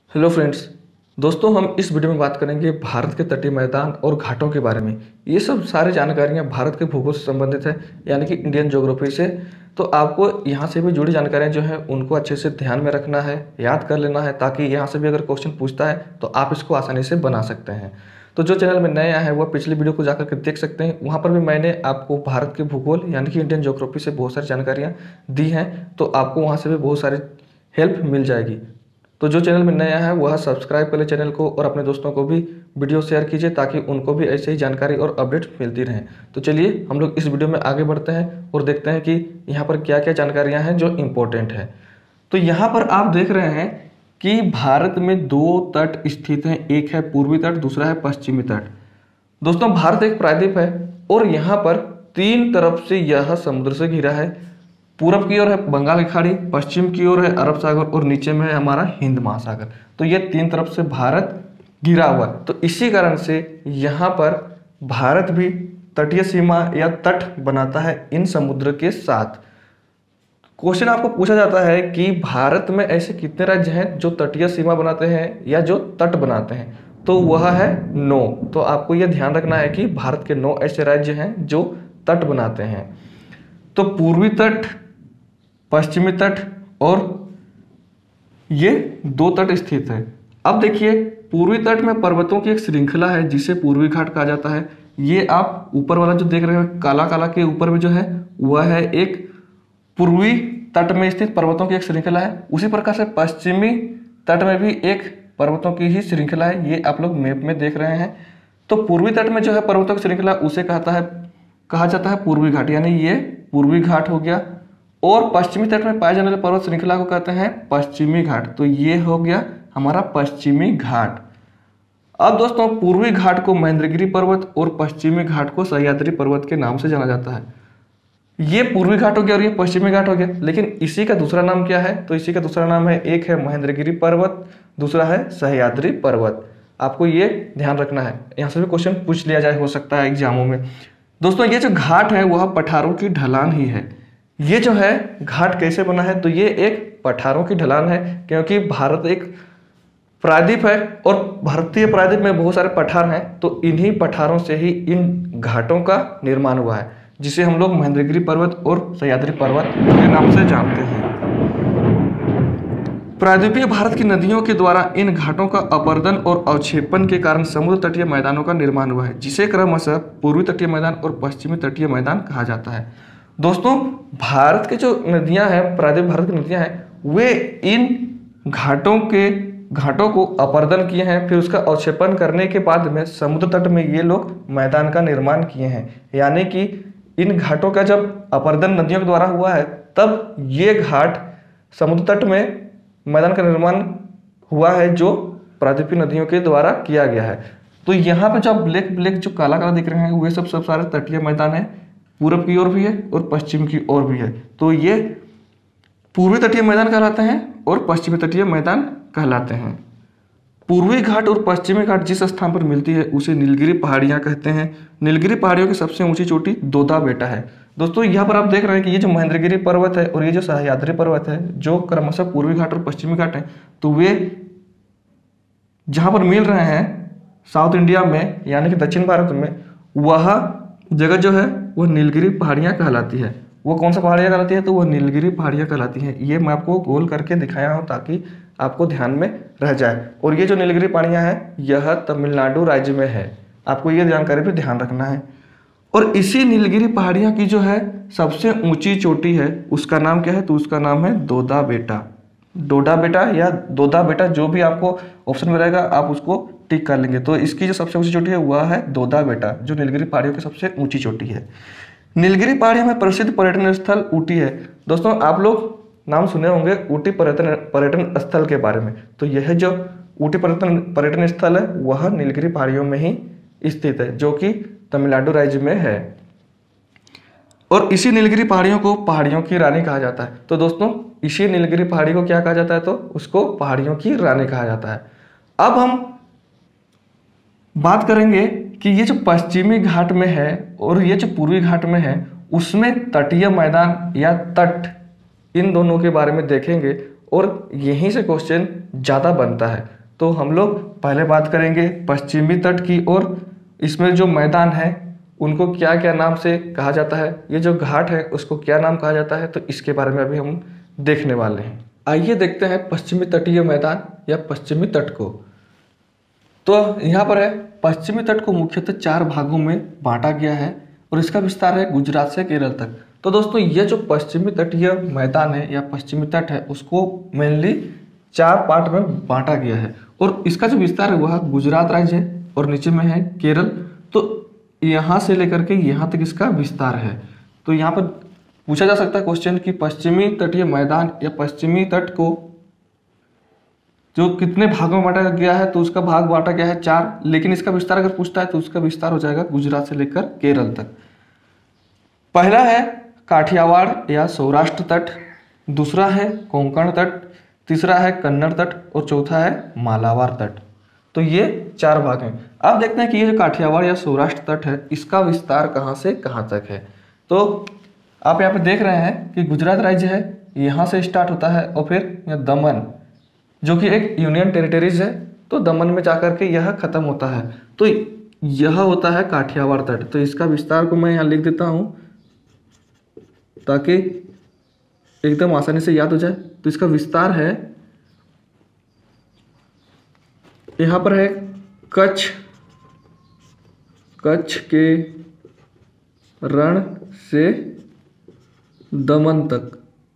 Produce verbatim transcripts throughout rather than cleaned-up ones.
Hello friends. दोस्तों, हम इस वीडियो में बात करेंगे भारत के तटीय मैदान और घाटों के बारे में। ये सब सारी जानकारियां भारत के भूगोल से संबंधित है, यानी कि इंडियन ज्योग्राफी से। तो आपको यहाँ से भी जुड़ी जानकारियां जो है उनको अच्छे से ध्यान में रखना है, याद कर लेना है, ताकि यहाँ से भी अगर क्वेश्चन पूछता है तो आप इसको आसानी से बना सकते हैं। तो जो चैनल में नए आए हैं वह पिछली वीडियो को जाकर के देख सकते हैं। वहाँ पर भी मैंने आपको भारत के भूगोल यानी कि इंडियन ज्योग्राफी से बहुत सारी जानकारियाँ दी हैं, तो आपको वहाँ से भी बहुत सारी हेल्प मिल जाएगी। तो जो चैनल में नया है वह सब्सक्राइब कर ले चैनल को और अपने दोस्तों को भी वीडियो शेयर कीजिए, ताकि उनको भी ऐसे ही जानकारी और अपडेट मिलती रहे। तो चलिए हम लोग इस वीडियो में आगे बढ़ते हैं और देखते हैं कि यहाँ पर क्या क्या जानकारियाँ हैं जो इम्पोर्टेंट है। तो यहाँ पर आप देख रहे हैं कि भारत में दो तट स्थित हैं, एक है पूर्वी तट, दूसरा है पश्चिमी तट। दोस्तों, भारत एक प्रायद्वीप है और यहाँ पर तीन तरफ से यह समुद्र से घिरा है। पूरब की ओर है बंगाल की खाड़ी, पश्चिम की ओर है अरब सागर और नीचे में है हमारा हिंद महासागर। तो ये तीन तरफ से भारत घिरा हुआ है। तो इसी कारण से यहाँ पर भारत भी तटीय सीमा या तट बनाता है इन समुद्र के साथ। क्वेश्चन आपको पूछा जाता है कि भारत में ऐसे कितने राज्य हैं जो तटीय सीमा बनाते हैं या जो तट बनाते हैं, तो वह है नौ। तो आपको यह ध्यान रखना है कि भारत के नौ ऐसे राज्य हैं जो तट बनाते हैं। तो पूर्वी तट, पश्चिमी तट और ये दो तट स्थित है। अब देखिए, पूर्वी तट में पर्वतों की एक श्रृंखला है जिसे पूर्वी घाट कहा जाता है। ये आप ऊपर वाला जो देख रहे हैं काला काला के ऊपर में जो है वह है एक पूर्वी तट में स्थित पर्वतों की एक श्रृंखला है। उसी प्रकार से पश्चिमी तट में भी एक पर्वतों की ही श्रृंखला है, ये आप लोग मैप में देख रहे हैं। तो पूर्वी तट में जो है पर्वतों की श्रृंखला उसे कहता है कहा जाता है पूर्वी घाट, यानी ये पूर्वी घाट हो गया। और पश्चिमी तट में पाए जाने वाले पर्वत श्रृंखला को कहते हैं पश्चिमी घाट। तो ये हो गया हमारा पश्चिमी घाट। अब दोस्तों, पूर्वी घाट को महेंद्रगिरी पर्वत और पश्चिमी घाट को सह्याद्री पर्वत के नाम से जाना जाता है। ये पूर्वी घाट हो गया और ये पश्चिमी घाट हो गया, लेकिन इसी का दूसरा नाम क्या है? तो इसी का दूसरा नाम है, एक है महेंद्रगिरी पर्वत, दूसरा है सह्याद्री पर्वत। आपको ये ध्यान रखना है, यहाँ से भी क्वेश्चन पूछ लिया जाए, हो सकता है एग्जामों में। दोस्तों, ये जो घाट है वह पठारों की ढलान ही है। ये जो है घाट कैसे बना है? तो ये एक पठारों की ढलान है, क्योंकि भारत एक प्रायद्वीप है और भारतीय प्रायद्वीप में बहुत सारे पठार हैं। तो इन्हीं पठारों से ही इन घाटों का निर्माण हुआ है, जिसे हम लोग महेंद्रगिरी पर्वत और सह्याद्री पर्वत के नाम से जानते हैं। प्रायद्वीपीय भारत की नदियों के द्वारा इन घाटों का अपरदन और अवक्षेपण के कारण समुद्र तटीय मैदानों का निर्माण हुआ है, जिसे क्रमशः पूर्वी तटीय मैदान और पश्चिमी तटीय मैदान कहा जाता है। दोस्तों, भारत के जो नदियां हैं, प्रायद्वीप भारत की नदियां हैं, वे इन घाटों के घाटों को अपर्दन किए हैं, फिर उसका अवक्षेपण करने के बाद में समुद्र तट में ये लोग मैदान का निर्माण किए हैं। यानी कि इन घाटों का जब अपर्दन नदियों के द्वारा हुआ है, तब ये घाट समुद्र तट में मैदान का निर्माण हुआ है, जो प्रायद्वीपीय नदियों के द्वारा किया गया है। तो यहाँ पे जो ब्लैक ब्लैक जो काला काला दिख रहे हैं, वे सब सब सारे तटीय मैदान है। पूरब की ओर भी है और पश्चिम की ओर भी है। तो ये पूर्वी तटीय मैदान कहलाते हैं और पश्चिमी तटीय मैदान कहलाते हैं। पूर्वी घाट और पश्चिमी घाट जिस स्थान पर मिलती है उसे नीलगिरी पहाड़ियां कहते हैं। नीलगिरी पहाड़ियों की सबसे ऊंची चोटी दोदा बेटा है। दोस्तों, यहाँ पर आप देख रहे हैं कि ये जो महेंद्रगिरी पर्वत है और ये जो सह्याद्री पर्वत है, जो क्रमशः पूर्वी घाट और पश्चिमी घाट है, तो वे जहाँ पर मिल रहे हैं साउथ इंडिया में, यानी कि दक्षिण भारत में, वह जगह जो है वो नीलगिरी पहाड़ियाँ कहलाती है। वो कौन सा पहाड़ियाँ कहलाती है? तो वो नीलगिरी पहाड़ियाँ कहलाती हैं। ये मैं आपको गोल करके दिखाया हूँ ताकि आपको ध्यान में रह जाए। और ये जो नीलगिरी पहाड़ियाँ हैं यह तमिलनाडु राज्य में है। आपको ये जानकारी भी ध्यान रखना है। और इसी नीलगिरी पहाड़ियाँ की जो है सबसे ऊंची चोटी है, उसका नाम क्या है? तो उसका नाम है दोदा बेटा, डोडा बेटा या दोदा बेटा, जो भी आपको ऑप्शन में रहेगा आप उसको टिक कर लेंगे। तो इसकी जो सबसे ऊंची चोटी है वह है दोदा बेटा, जो नीलगिरी पहाड़ियों की सबसे ऊंची चोटी है। नीलगिरी पहाड़ियों में प्रसिद्ध पर्यटन स्थल ऊटी है। दोस्तों, आप लोग नाम सुने होंगे ऊटी पर्यटन पर्यटन स्थल के बारे में। तो यह जो ऊटी पर्यटन पर्यटन स्थल है वह नीलगिरी पहाड़ियों में ही स्थित है, जो कि तमिलनाडु राज्य में है। और इसी नीलगिरी पहाड़ियों को पहाड़ियों की रानी कहा जाता है। तो दोस्तों, इसी नीलगिरी पहाड़ी को क्या कहा जाता है? तो उसको पहाड़ियों की रानी कहा जाता है। अब हम बात करेंगे कि ये जो पश्चिमी घाट में है और ये जो पूर्वी घाट में है, उसमें तटीय मैदान या तट, इन दोनों के बारे में देखेंगे और यहीं से क्वेश्चन ज़्यादा बनता है। तो हम लोग पहले बात करेंगे पश्चिमी तट की, और इसमें जो मैदान है उनको क्या क्या नाम से कहा जाता है, ये जो घाट है उसको क्या नाम कहा जाता है, तो इसके बारे में अभी हम देखने वाले हैं। आइए देखते हैं पश्चिमी तटीय मैदान या पश्चिमी तट को। तो यहाँ पर है, पश्चिमी तट को मुख्यतः चार भागों में बांटा गया है और इसका विस्तार है गुजरात से केरल तक। तो दोस्तों ये जो पश्चिमी तटीय मैदान है या पश्चिमी तट है उसको मेनली चार पार्ट में बांटा गया है और इसका जो विस्तार है वह गुजरात राज्य है और नीचे में है केरल। तो यहाँ से लेकर के यहाँ तक इसका विस्तार है। तो यहाँ पर पूछा जा सकता है क्वेश्चन कि पश्चिमी तटीय मैदान या पश्चिमी तट को जो कितने भागों में बांटा गया है, तो उसका भाग बांटा गया है चार, लेकिन इसका विस्तार अगर पूछता है तो उसका विस्तार हो जाएगा गुजरात से लेकर केरल तक। पहला है काठियावाड़ या सौराष्ट्र तट, दूसरा है कोंकण तट, तीसरा है कन्नड़ तट और चौथा है मालाबार तट। तो ये चार भाग हैं। अब देखते हैं कि ये जो काठियावाड़ या सौराष्ट्र तट है इसका विस्तार कहाँ से कहाँ तक है। तो आप यहाँ पे देख रहे हैं कि गुजरात राज्य है, यहाँ से स्टार्ट होता है और फिर यह दमन जो कि एक यूनियन टेरिटरीज है, तो दमन में जाकर के यह खत्म होता है। तो यह होता है काठियावाड़ तट। तो इसका विस्तार को मैं यहाँ लिख देता हूँ ताकि एकदम आसानी से याद हो जाए। तो इसका विस्तार है, यहाँ पर है कच्छ, कच्छ के रण से दमन तक।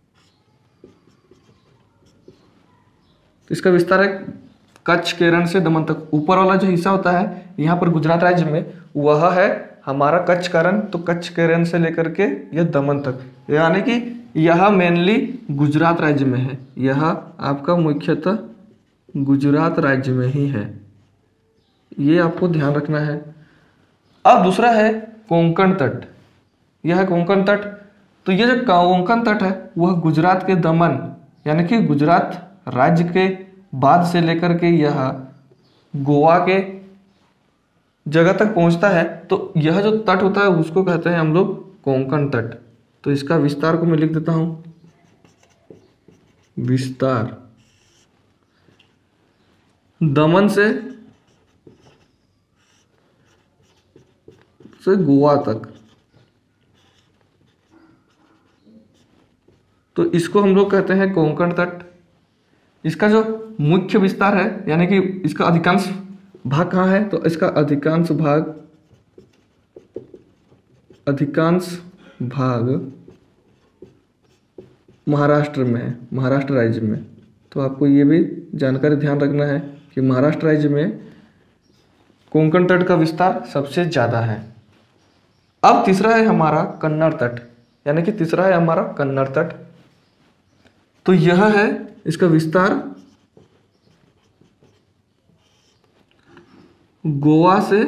इसका विस्तार है कच्छ के रण से दमन तक। ऊपर वाला जो हिस्सा होता है यहाँ पर गुजरात राज्य में वह है हमारा कच्छ का रण। तो कच्छ के रण से लेकर के यह दमन तक, यानी कि यह मेनली गुजरात राज्य में है। यह आपका मुख्यतः गुजरात राज्य में ही है, ये आपको ध्यान रखना है। अब दूसरा है कोंकण तट, यह है कोंकण तट। तो ये जो कोंकण तट है वह गुजरात के दमन यानी कि गुजरात राज्य के बाद से लेकर के यह गोवा के जगह तक पहुंचता है। तो यह जो तट होता है उसको कहते हैं हम लोग कोंकण तट। तो इसका विस्तार को मैं लिख देता हूं, विस्तार दमन से से गोवा तक। तो इसको हम लोग कहते हैं कोंकण तट। इसका जो मुख्य विस्तार है यानी कि इसका अधिकांश भाग कहाँ है, तो इसका अधिकांश भाग अधिकांश भाग महाराष्ट्र में है, महाराष्ट्र राज्य में। तो आपको ये भी जानकारी ध्यान रखना है कि महाराष्ट्र राज्य में कोंकण तट का विस्तार सबसे ज़्यादा है। अब तीसरा है हमारा कन्नड़ तट, यानी कि तीसरा है हमारा कन्नड़ तट। तो यह है इसका विस्तार गोवा से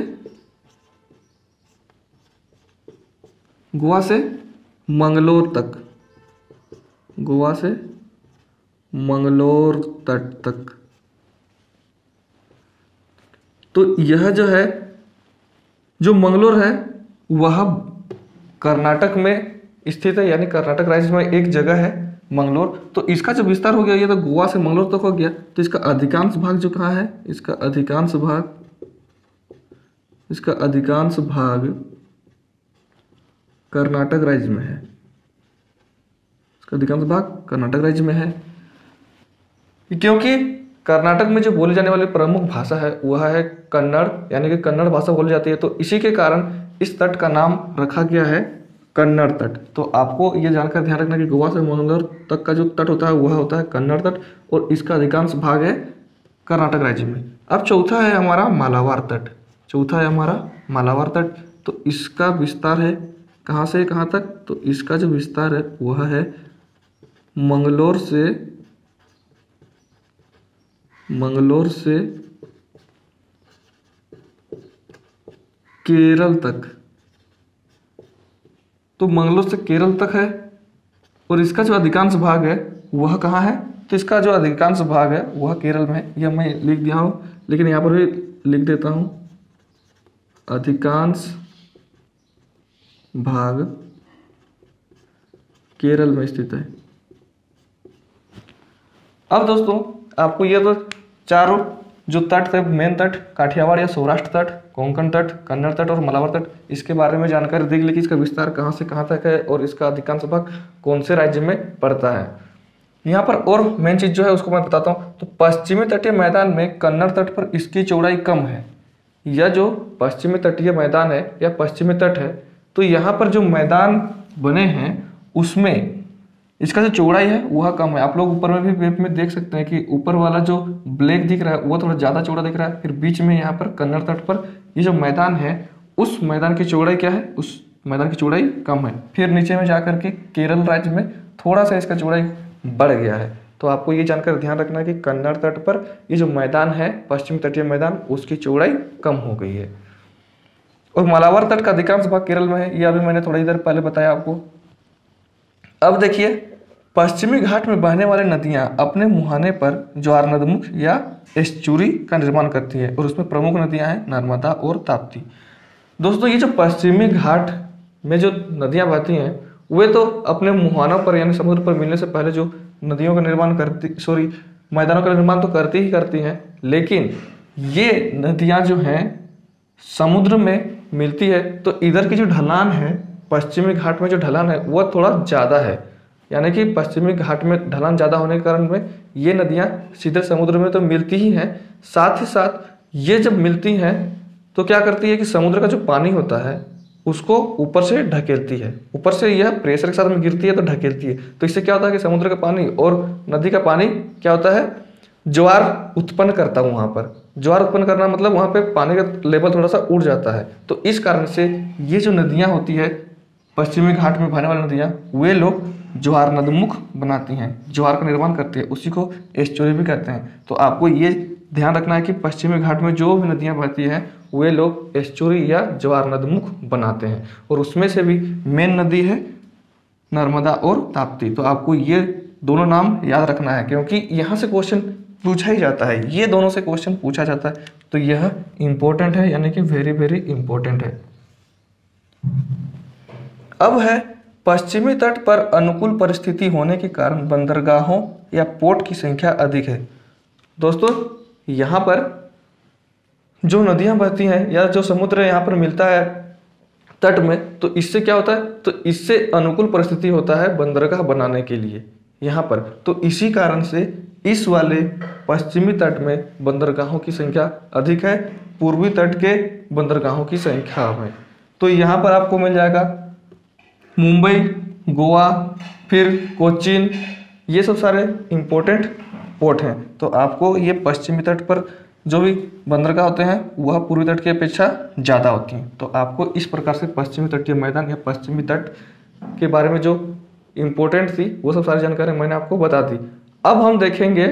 गोवा से मंगलोर तक, गोवा से मंगलोर तट तक। तो यह जो है, जो मंगलोर है वह कर्नाटक में स्थित है, यानी कर्नाटक राज्य में एक जगह है मंगलोर। तो इसका जो विस्तार हो गया, ये तो गोवा से मंगलोर तक हो गया। तो इसका अधिकांश भाग जो कहाँ है, इसका अधिकांश भाग इसका अधिकांश भाग कर्नाटक राज्य में है। इसका अधिकांश भाग कर्नाटक राज्य में है, क्योंकि कर्नाटक में जो बोली जाने वाली प्रमुख भाषा है वह है कन्नड़, यानी कि कन्नड़ भाषा बोली जाती है। तो इसी के कारण इस तट का नाम रखा गया है कन्नड़ तट। तो आपको ये जानकर ध्यान रखना कि गोवा से मंगलोर तक का जो तट होता है वह होता है कन्नड़ तट और इसका अधिकांश भाग है कर्नाटक राज्य में। अब चौथा है हमारा मालाबार तट, चौथा है हमारा मालाबार तट। तो इसका विस्तार है कहाँ से कहाँ तक, तो इसका जो विस्तार है वह है मंगलोर से मंगलोर से केरल तक। तो मंगलोर से केरल तक है और इसका जो अधिकांश भाग है वह कहाँ है, तो इसका जो अधिकांश भाग है वह केरल में है। यह मैं लिख दिया हूँ, लेकिन यहाँ पर भी लिख देता हूँ, अधिकांश भाग केरल में स्थित है। अब दोस्तों आपको यह तो चारों जो तट थे, मेन तट काठियावाड़ या सौराष्ट्र तट, कोंकण तट, कन्नड़ तट और मलाबार तट, इसके बारे में जानकारी दी गई कि इसका विस्तार कहाँ से कहाँ तक है और इसका अधिकांश भाग कौन से राज्य में पड़ता है। यहाँ पर और मेन चीज जो है उसको मैं बताता हूँ। तो पश्चिमी तटीय मैदान में कन्नड़ तट पर इसकी चौड़ाई कम है। यह जो पश्चिमी तटीय मैदान है या पश्चिमी तट है, तो यहाँ पर जो मैदान बने हैं उसमें इसका जो चौड़ाई है वह कम है। आप लोग ऊपर में भी मैप में देख सकते हैं कि ऊपर वाला जो ब्लैक दिख रहा है वो थोड़ा ज़्यादा चौड़ा दिख रहा है। फिर बीच में यहाँ पर कन्नड़ तट पर ये जो मैदान है उस मैदान की चौड़ाई क्या है, उस मैदान की चौड़ाई कम है। फिर नीचे में जाकर के केरल राज्य में थोड़ा सा इसका चौड़ाई बढ़ गया है। तो आपको ये जानकर ध्यान रखना है कि कन्नड़ तट पर ये जो मैदान है पश्चिमी तटीय मैदान उसकी चौड़ाई कम हो गई है। और मालाबार तट का अधिकांश भाग केरल में है, ये अभी मैंने थोड़ी देर पहले बताया आपको। अब देखिए, पश्चिमी घाट में बहने वाली नदियां अपने मुहाने पर ज्वार नदमुख या एस्चुरी का निर्माण करती है और उसमें प्रमुख नदियां हैं नर्मदा और ताप्ती। दोस्तों, ये जो पश्चिमी घाट में जो नदियां बहती हैं वे तो अपने मुहानों पर यानी समुद्र पर मिलने से पहले जो नदियों का निर्माण करती सॉरी मैदानों का निर्माण तो करती ही करती हैं, लेकिन ये नदियां जो हैं समुद्र में मिलती है तो इधर की जो ढलान है पश्चिमी घाट में जो ढलान है वह थोड़ा ज़्यादा है। यानी कि पश्चिमी घाट में ढलान ज़्यादा होने के कारण में ये नदियाँ सीधे समुद्र में तो मिलती ही हैं, साथ ही साथ ये जब मिलती हैं तो क्या करती है कि समुद्र का जो पानी होता है उसको ऊपर से ढकेलती है। ऊपर से यह प्रेशर के साथ में गिरती है तो ढकेलती है। तो इससे क्या होता है कि समुद्र का पानी और नदी का पानी क्या होता है, ज्वार उत्पन्न करता है। वहाँ पर ज्वार उत्पन्न करना मतलब वहाँ पे पानी का लेवल थोड़ा सा उड़ जाता है। तो इस कारण से ये जो नदियाँ होती है पश्चिमी घाट में बहने वाली नदियाँ वे लोग ज्वार नदमुख बनाती हैं, ज्वार का निर्माण करती है, उसी को एस्चुरी भी कहते हैं। तो आपको ये ध्यान रखना है कि पश्चिमी घाट में जो भी नदियाँ बहती हैं वे लोग एस्चुरी या ज्वार नदमुख बनाते हैं और उसमें से भी मेन नदी है नर्मदा और ताप्ती। तो आपको ये दोनों नाम याद रखना है क्योंकि यहाँ से क्वेश्चन पूछा ही जाता है, ये दोनों से क्वेश्चन पूछा जाता है। तो यह इंपॉर्टेंट है, यानी कि वेरी वेरी इंपॉर्टेंट है। अब है पश्चिमी तट पर अनुकूल परिस्थिति होने के कारण बंदरगाहों या पोर्ट की संख्या अधिक है। दोस्तों, यहाँ पर जो नदियाँ बहती हैं या जो समुद्र यहाँ पर मिलता है तट में, तो इससे क्या होता है, तो इससे अनुकूल परिस्थिति होता है बंदरगाह बनाने के लिए यहाँ पर। तो इसी कारण से इस वाले पश्चिमी तट में बंदरगाहों की संख्या अधिक है पूर्वी तट के बंदरगाहों की संख्या में। तो यहाँ पर आपको मिल जाएगा मुंबई, गोवा, फिर कोचीन, ये सब सारे इम्पोर्टेंट पोर्ट हैं। तो आपको ये पश्चिमी तट पर जो भी बंदरगाह होते हैं वह पूर्वी तट की अपेक्षा ज़्यादा होती हैं। तो आपको इस प्रकार से पश्चिमी तटीय मैदान या पश्चिमी तट के बारे में जो इम्पोर्टेंट थी वो सब सारी जानकारी मैंने आपको बता दी। अब हम देखेंगे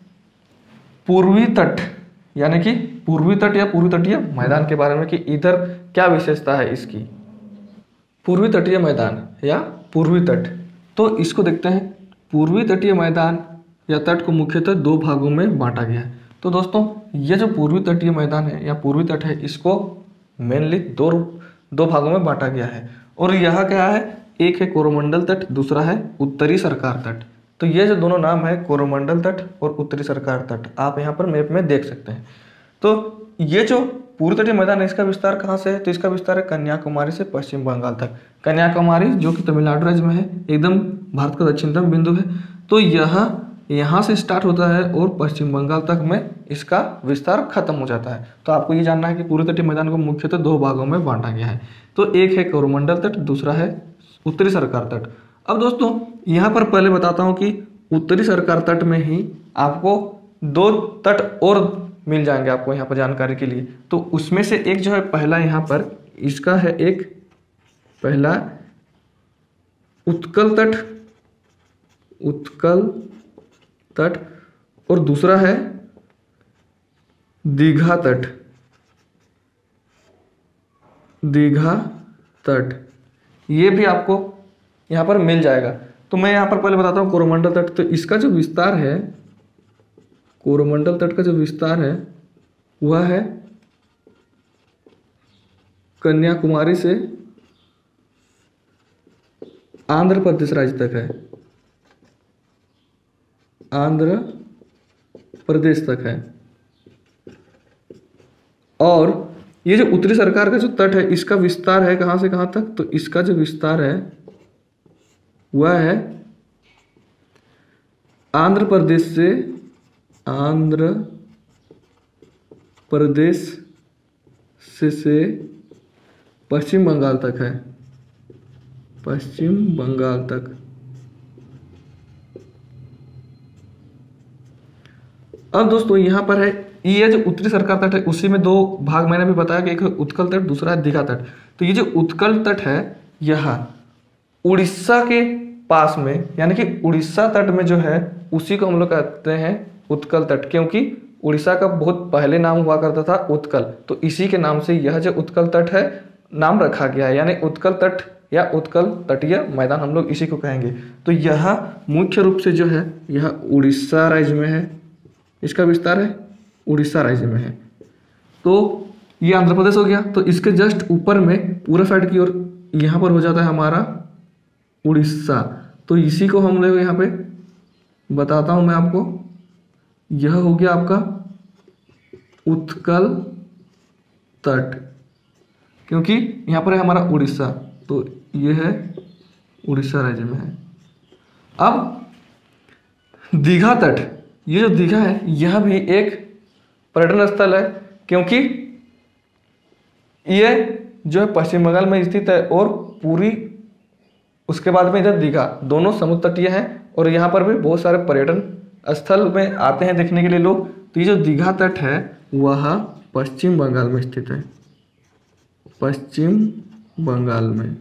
पूर्वी तट, यानी कि पूर्वी तट या पूर्वी तटीय मैदान के बारे में कि इधर क्या विशेषता है इसकी। पूर्वी तटीय मैदान या पूर्वी तट, तो इसको देखते हैं। पूर्वी तटीय मैदान या तट को मुख्यतः दो भागों में बांटा गया है। तो दोस्तों, ये जो पूर्वी तटीय मैदान है या पूर्वी तट है इसको मेनली दो दो भागों में बांटा गया है। और यह क्या है, एक है कोरोमंडल तट, दूसरा है उत्तरी सरकार तट। तो ये जो दोनों नाम है कोरोमंडल तट और उत्तरी सरकार तट, आप यहाँ पर मैप में देख सकते हैं। तो ये जो पूर्वी तटीय मैदान है इसका विस्तार कहाँ से है, तो इसका विस्तार है कन्याकुमारी से पश्चिम बंगाल तक। कन्याकुमारी जो कि तमिलनाडु राज्य में है, एकदम भारत का दक्षिणतम बिंदु है। तो यह यहाँ से स्टार्ट होता है और पश्चिम बंगाल तक में इसका विस्तार खत्म हो जाता है। तो आपको ये जानना है कि पूर्वी तटीय मैदान को मुख्यतः दो भागों में बांटा गया है। तो एक है कोरोमंडल तट, दूसरा है उत्तरी सरकार तट। अब दोस्तों, यहाँ पर पहले बताता हूँ कि उत्तरी सरकार तट में ही आपको दो तट और मिल जाएंगे आपको यहाँ पर जानकारी के लिए। तो उसमें से एक जो है पहला यहाँ पर इसका है, एक पहला उत्कल तट, उत्कल तट, और दूसरा है दीघा तट, दीघा तट। ये भी आपको यहाँ पर मिल जाएगा। तो मैं यहाँ पर पहले बताता हूँ कोरोमंडल तट। तो इसका जो विस्तार है, कोरोमंडल तट का जो विस्तार है वह है कन्याकुमारी से आंध्र प्रदेश राज्य तक है, आंध्र प्रदेश तक है। और ये जो उत्तरी सरकार का जो तट है इसका विस्तार है कहाँ से कहाँ तक, तो इसका जो विस्तार है वह है आंध्र प्रदेश से आंध्र प्रदेश से से पश्चिम बंगाल तक है, पश्चिम बंगाल तक। अब दोस्तों यहाँ पर है ये जो उत्तरी सरकार तट है उसी में दो भाग मैंने भी बताया कि एक है उत्कल तट, दूसरा है दीघा तट। तो ये जो उत्कल तट है यह उड़ीसा के पास में, यानी कि उड़ीसा तट में जो है उसी को हम लोग कहते हैं उत्कल तट, क्योंकि उड़ीसा का बहुत पहले नाम हुआ करता था उत्कल, तो इसी के नाम से यह जो उत्कल तट है नाम रखा गया है, यानी उत्कल तट या उत्कल तटीय मैदान हम लोग इसी को कहेंगे। तो यह मुख्य रूप से जो है यह उड़ीसा राज्य में है, इसका विस्तार है उड़ीसा राज्य में है। तो ये आंध्र प्रदेश हो गया, तो इसके जस्ट ऊपर में पूरा साइड की ओर यहाँ पर हो जाता है हमारा उड़ीसा। तो इसी को हम लोग यहाँ पे बताता हूँ मैं आपको, यह हो गया आपका उत्कल तट, क्योंकि यहाँ पर है हमारा उड़ीसा, तो यह है उड़ीसा राज्य में है। अब दीघा तट, ये जो दीघा है यह भी एक पर्यटन स्थल है, क्योंकि ये जो है पश्चिम बंगाल में स्थित है और पूरी उसके बाद में इधर दीघा, दोनों समुद्र तटीय हैं और यहाँ पर भी बहुत सारे पर्यटन स्थल में आते हैं देखने के लिए लोग। तो ये जो दीघा तट है वह पश्चिम बंगाल में स्थित है, पश्चिम बंगाल में।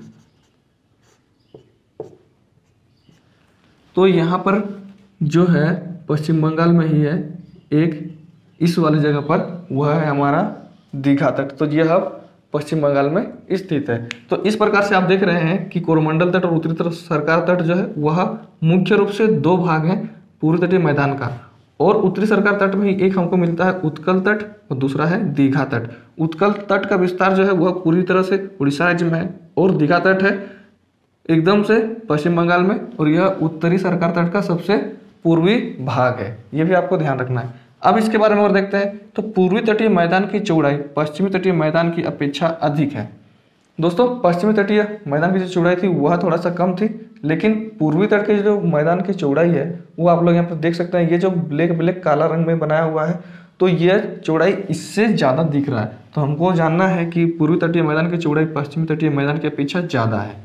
तो यहाँ पर जो है पश्चिम बंगाल में ही है एक, इस वाली जगह पर वह है हमारा दीघा तट। तो यह पश्चिम बंगाल में स्थित है। तो इस प्रकार से आप देख रहे हैं कि कोरोमंडल तट और उत्तरी सरकार तट जो है वह मुख्य रूप से दो भाग हैं पूर्व तटीय मैदान का, और उत्तरी सरकार तट में ही एक हमको मिलता है उत्कल तट और दूसरा है दीघा तट। उत्कल तट का विस्तार जो है वह पूरी तरह से उड़ीसा राज्य में है और दीघा तट है एकदम से पश्चिम बंगाल में, और यह उत्तरी सरकार तट का सबसे पूर्वी भाग है, ये भी आपको ध्यान रखना है। अब इसके बारे में और देखते हैं। तो पूर्वी तटीय मैदान की चौड़ाई पश्चिमी तटीय मैदान की अपेक्षा अधिक है। दोस्तों पश्चिमी तटीय मैदान की जो चौड़ाई थी वह थोड़ा सा कम थी, लेकिन पूर्वी तट के जो मैदान की चौड़ाई है वो आप लोग यहाँ पर देख सकते हैं, ये जो ब्लैक ब्लैक काला रंग में बनाया हुआ है, तो यह चौड़ाई इससे ज़्यादा दिख रहा है। तो हमको जानना है कि पूर्वी तटीय मैदान की चौड़ाई पश्चिमी तटीय मैदान की अपेक्षा ज़्यादा है।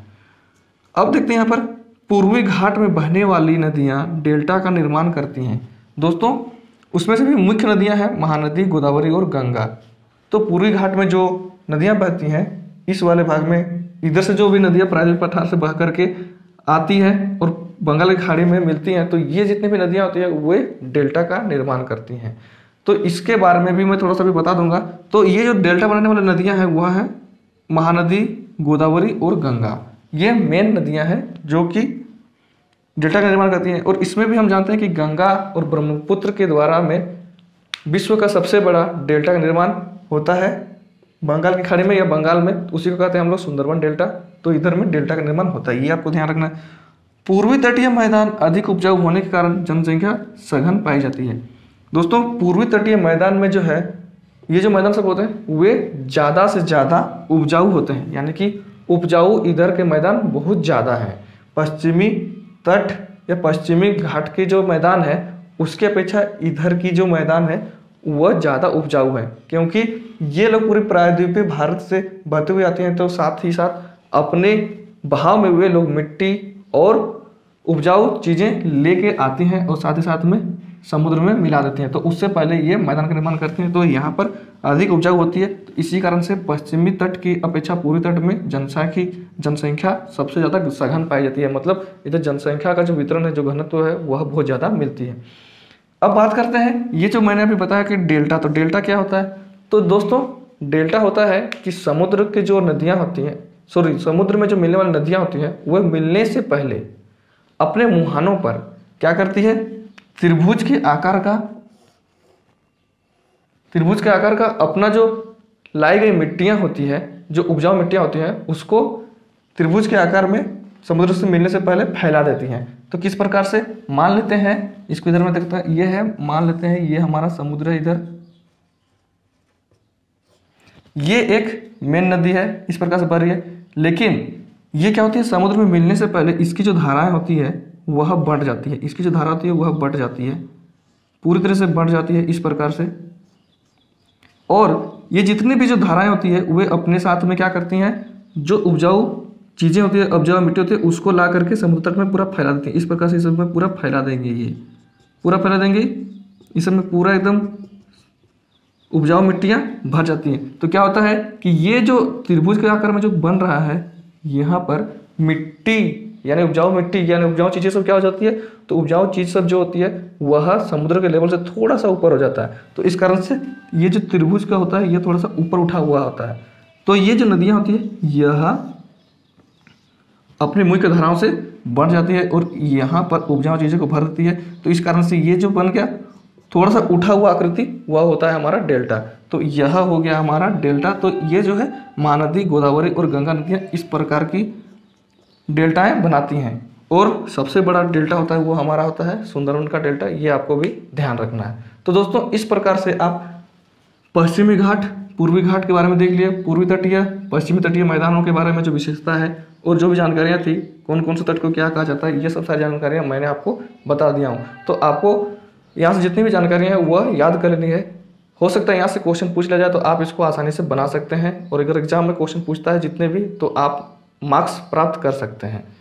अब देखते हैं यहाँ पर पूर्वी घाट में बहने वाली नदियाँ डेल्टा का निर्माण करती हैं। दोस्तों उसमें से भी मुख्य नदियाँ हैं महानदी, गोदावरी और गंगा। तो पूर्वी घाट में जो नदियाँ बहती हैं इस वाले भाग में, इधर से जो भी नदियाँ प्रायद्वीप पठार से बह करके आती हैं और बंगाल की खाड़ी में मिलती हैं, तो ये जितनी भी नदियाँ होती हैं वे डेल्टा का निर्माण करती हैं। तो इसके बारे में भी मैं थोड़ा सा भी बता दूंगा। तो ये जो डेल्टा बनाने वाली नदियाँ हैं वह हैं महानदी, गोदावरी और गंगा। ये मेन नदियाँ हैं जो कि डेल्टा का निर्माण करती हैं। और इसमें भी हम जानते हैं कि गंगा और ब्रह्मपुत्र के द्वारा में विश्व का सबसे बड़ा डेल्टा का निर्माण होता है बंगाल की खाड़ी में या बंगाल में, उसी को कहते हैं हम लोग सुंदरबन डेल्टा। तो इधर में डेल्टा का निर्माण होता है, ये आपको ध्यान रखना है। पूर्वी तटीय मैदान अधिक उपजाऊ होने के कारण जनसंख्या सघन पाई जाती है। दोस्तों पूर्वी तटीय मैदान में जो है ये जो मैदान सब होते हैं वे ज़्यादा से ज़्यादा उपजाऊ होते हैं, यानी कि उपजाऊ इधर के मैदान बहुत ज़्यादा हैं। पश्चिमी तट या पश्चिमी घाट के जो मैदान है उसके अपेक्षा इधर की जो मैदान है वह ज़्यादा उपजाऊ है, क्योंकि ये लोग पूरे प्रायद्वीपीय भारत से बहते हुए आते हैं, तो साथ ही साथ अपने बहाव में वे लोग मिट्टी और उपजाऊ चीज़ें लेके आती हैं और साथ ही साथ में समुद्र में मिला देती हैं। तो उससे पहले ये मैदान का निर्माण करते हैं, तो यहाँ पर अधिक उपजाऊ होती है। तो इसी कारण से पश्चिमी तट की अपेक्षा पूर्वी तट में जनसंख्या जनसंख्या सबसे ज़्यादा सघन पाई जाती है। मतलब इधर जनसंख्या का जो वितरण है, जो घनत्व है, वह बहुत ज़्यादा मिलती है। अब बात करते हैं ये जो मैंने अभी बताया कि डेल्टा, तो डेल्टा क्या होता है? तो दोस्तों डेल्टा होता है कि समुद्र के जो नदियाँ होती हैं, सॉरी समुद्र में जो मिलने वाली नदियाँ होती हैं वह मिलने से पहले अपने मुहानों पर क्या करती है, त्रिभुज के आकार का त्रिभुज के आकार का अपना जो लाई गई मिट्टियाँ होती है, जो उपजाऊ मिट्टियाँ होती हैं, उसको त्रिभुज के आकार में समुद्र से मिलने से पहले फैला देती हैं। तो किस प्रकार से, मान लेते हैं इसको इधर में देखते हैं, ये है, मान लेते हैं ये हमारा समुद्र है इधर, ये एक मेन नदी है, इस प्रकार से बह रही है। लेकिन ये क्या होती है, समुद्र में मिलने से पहले इसकी जो धाराएं होती है वह बढ़ जाती है, इसकी जो धारा होती है वह बढ़ जाती है, पूरी तरह से बढ़ जाती है इस प्रकार से। और ये जितनी भी जो धाराएं होती है वे अपने साथ में क्या करती हैं, जो उपजाऊ चीज़ें होती है, उपजाऊ मिट्टी होती है, उसको ला करके समुद्र तट में पूरा फैला देती है। इस प्रकार से इस सब में पूरा फैला देंगे, ये पूरा फैला देंगे, इस सब में पूरा एकदम उपजाऊ मिट्टियाँ भर जाती हैं। तो क्या होता है कि ये जो त्रिभुज के आकार में जो बन रहा है, यहाँ पर मिट्टी यानी उपजाऊ मिट्टी यानी उपजाऊ चीज़ें सब क्या हो जाती है, तो उपजाऊ चीज़ सब जो होती है वह समुद्र के लेवल से थोड़ा सा ऊपर हो जाता है। तो इस कारण से ये जो त्रिभुज का होता है ये थोड़ा सा ऊपर उठा हुआ होता है। तो ये जो नदियाँ होती है यह अपनी मुख्य धाराओं से बढ़ जाती है और यहाँ पर उपजाऊ चीज़ों को भर देती है। तो इस कारण से ये जो बन गया थोड़ा सा उठा हुआ आकृति वह होता है हमारा डेल्टा। तो यह हो गया हमारा डेल्टा। तो ये जो है महानदी, गोदावरी और गंगा नदियाँ इस प्रकार की डेल्टाएं बनाती हैं। और सबसे बड़ा डेल्टा होता है वो हमारा होता है सुंदरवन का डेल्टा, ये आपको भी ध्यान रखना है। तो दोस्तों इस प्रकार से आप पश्चिमी घाट, पूर्वी घाट के बारे में देख लिए, पूर्वी तटीय, पश्चिमी तटीय मैदानों के बारे में जो विशेषता है और जो भी जानकारियाँ थी, कौन कौन से तट को क्या कहा जाता है, ये सब सारी जानकारियाँ मैंने आपको बता दिया हूँ। तो आपको यहाँ से जितनी भी जानकारियाँ हैं वह याद कर लेनी है। हो सकता है यहाँ से क्वेश्चन पूछ लिया जाए तो आप इसको आसानी से बना सकते हैं, और अगर एग्जाम में क्वेश्चन पूछता है जितने भी तो आप मार्क्स प्राप्त कर सकते हैं।